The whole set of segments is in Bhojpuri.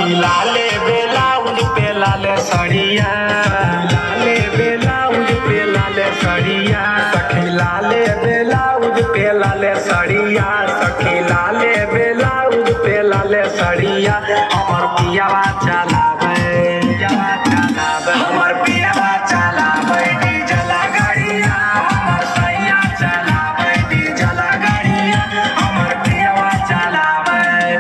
सखी लाले ब्लाउज पे लाले सड़िया, लाले ब्लाउज पे लाले सड़िया, सखी लाले ब्लाउज पे लाले सड़िया, सखी लाले ब्लाउज पे लाले सड़िया। हमर पियावा चलावे, हमर पियावा चलावे डीजल गाड़िया, हमर सैया चलावे डीजल गाड़िया, हमर पियावा चलावे।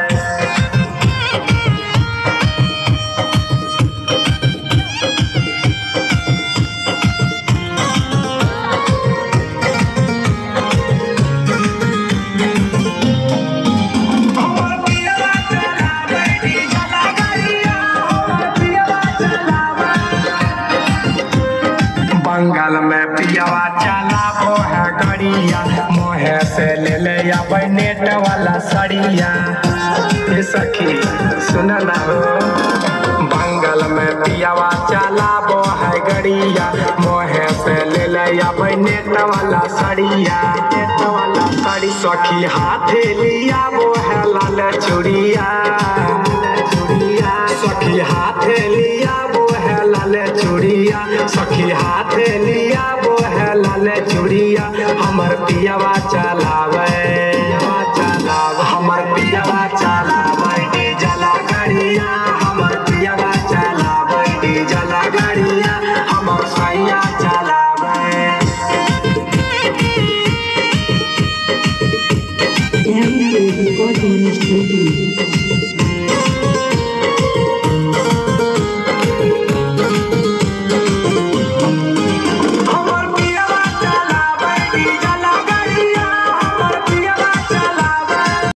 बंगाल में पियावा चलाबो है गड़िया, मोहे से ले ले आबै नेट वाला सड़िया। ये सखी सुन ना हो, बंगाल में पियावा चलाबो है गड़िया, मोहे से ले ले आबै नेट वाला सड़िया, नेट वाला सड़ी। सखी हाथे लियाबो है लाल चूड़िया, सखी हाथे लियाबो है लाल चूड़िया, सखी हाथे लियाबो है लाल चूड़िया। हमर पियावा चलावे, हमर पियावा चलावे डीजल गाड़िया, हमर पियावा चलावे डीजल गाड़िया, हमर सैया चलावे। Recording Studio।